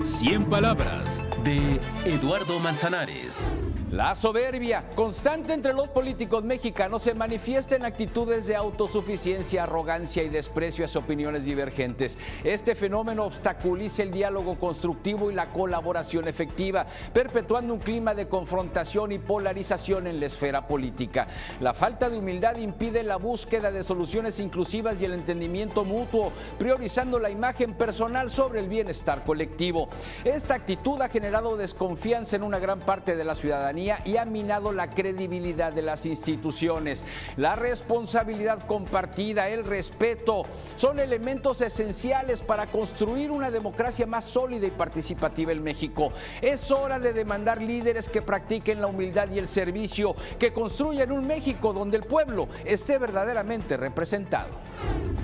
100 palabras de Eduardo Manzanares. La soberbia constante entre los políticos mexicanos se manifiesta en actitudes de autosuficiencia, arrogancia y desprecio hacia opiniones divergentes. Este fenómeno obstaculiza el diálogo constructivo y la colaboración efectiva, perpetuando un clima de confrontación y polarización en la esfera política. La falta de humildad impide la búsqueda de soluciones inclusivas y el entendimiento mutuo, priorizando la imagen personal sobre el bienestar colectivo. Esta actitud ha generado desconfianza en una gran parte de la ciudadanía y ha minado la credibilidad de las instituciones. La responsabilidad compartida, el respeto, son elementos esenciales para construir una democracia más sólida y participativa en México. Es hora de demandar líderes que practiquen la humildad y el servicio, que construyan un México donde el pueblo esté verdaderamente representado.